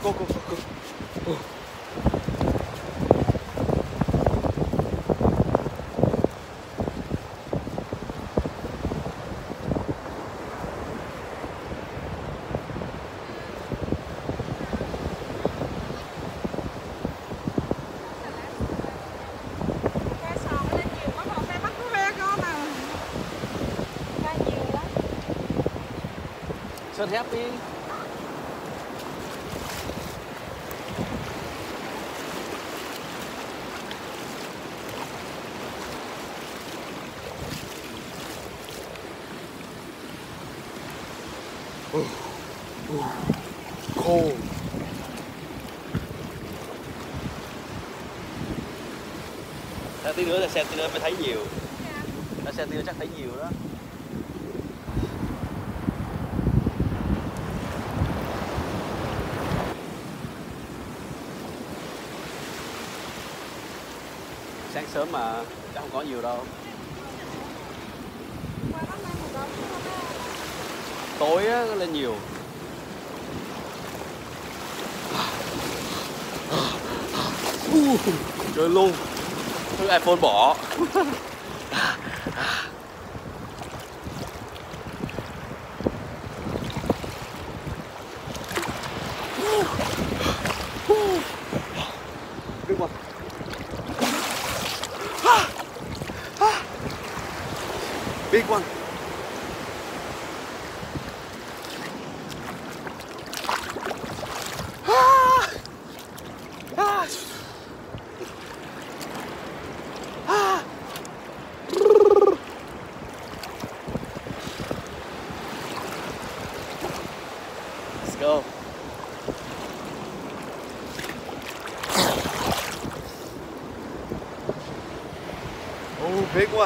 Go, go, go, go. Oh. So happy. Cold. Tí nữa là xe tí nữa mới thấy nhiều. Xe tí nữa chắc thấy nhiều đó. Sáng sớm mà chắc không có nhiều đâu. Tối á nó lên nhiều. Trời luôn. Thứ iPhone bỏ. Big one. Big one. Let's go. Oh, big one.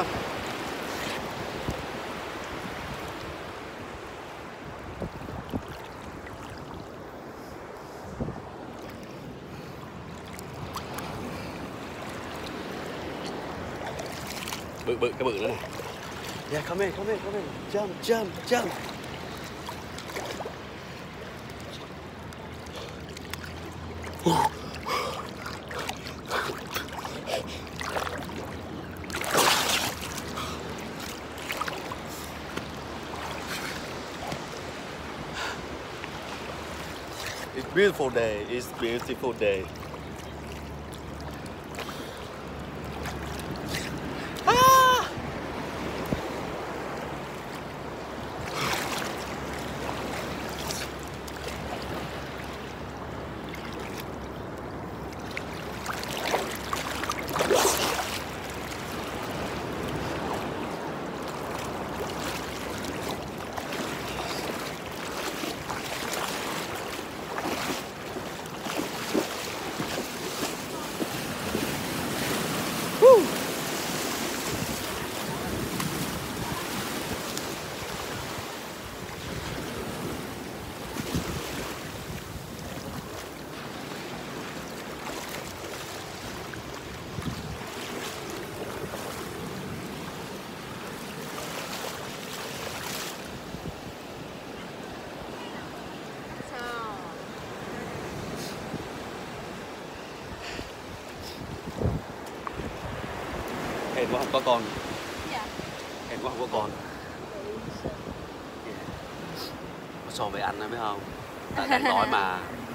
Bự cái bự nữa này. Yeah, come in. Jump. It's beautiful day. It's beautiful day. Hên quá không có con. Dạ. Hên quá không có con. So với anh đó biết không? Đang đói mà.